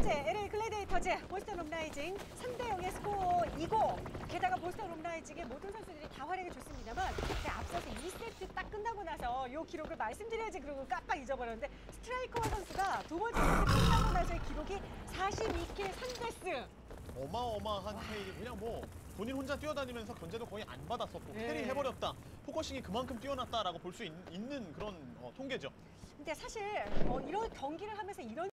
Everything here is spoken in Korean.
번째 LA 글래디에이터즈 보스턴 홈라이징 3대0의 스코어이고 게다가 보스턴 홈라이징의 모든 선수들이 다 활약이 좋습니다만 앞서서 2세트 딱 끝나고 나서 이 기록을 말씀드려야지 그러고 깜빡 잊어버렸는데 스트라이커 선수가 두 번째 세트 끝나고 나서의 기록이 42킬 3데스. 어마어마한 케일이 그냥 뭐 본인 혼자 뛰어다니면서 견제도 거의 안 받았었고 캐리해버렸다. 포커싱이 그만큼 뛰어났다라고 볼 수 있는 그런 통계죠. 근데 사실 이런 경기를 하면서 이런